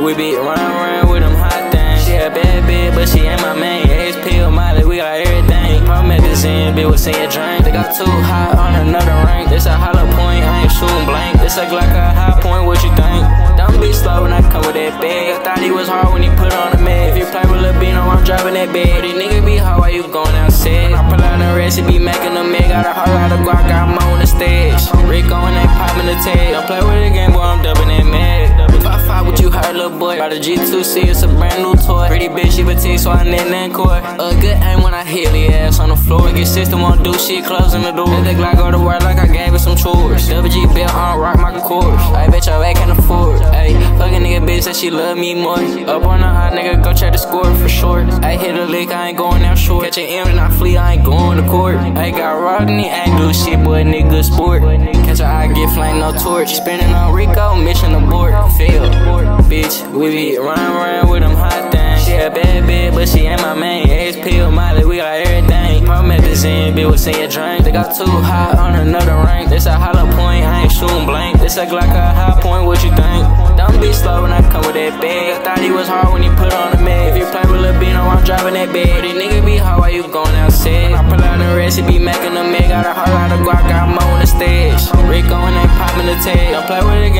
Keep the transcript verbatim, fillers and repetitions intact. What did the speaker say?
We be running around with them hot things. She a bad bitch, but she ain't my main. Ace pill, Molly, we got everything. Promethazine, bitch, what's in your drink? They got too hot on another rank. This a hollow point, I ain't shooting blank. This look like a high point, what you think? Don't be slow when I come with that bag. I thought he was hard when he put on the mag. If you play with Lil Bino, I'm driving that bag. These niggas be hard while you going outside. When I pull out the rest, he be making a mag. Got a whole lot of guac, got more on the stage. RICO and they popping the tag. Don't play with the game, boy, I'm dubbing that mag. If I fight with you, hurt, little boy. By the G two C, it's a brand new toy. Pretty bitch, she petite, so I need that court. A good aim when I hit the ass on the floor. Get system, won't do shit, closing the door. Let the Glock go to work like I gave it some chores. W G belt on, rock my chords. I bet your ass can't afford. Ayy, fucking nigga bitch said she love me more. Up on the hot nigga, go check the score for short. I hit a lick, I ain't going out short. Catch an M and I flee, I ain't going to court. I got robbed and he ain't do shit, boy, nigga sport. Catch her eye, get flame, no torch. Spinning on RICO, mission abort. Fail, bitch, we be running around with them hot things. She a bad bitch, but she ain't my main. Ace pill, Molly, we got everything. Promethazine, bitch, what's in your drink? They got too hot on another rank. This a hollow point, I ain't shooting blank. This look like a high point, what you think? Don't be slow when I come with that bag. I thought he was hard when he put on the mag. If you play with Lil Bino, I'm driving that bag. These niggas be hard while you going outside. I pull out the rest, he be making a mag. Got a whole lot of guac, got more on the stage. RICO and they popping the tag. Don't play with the game.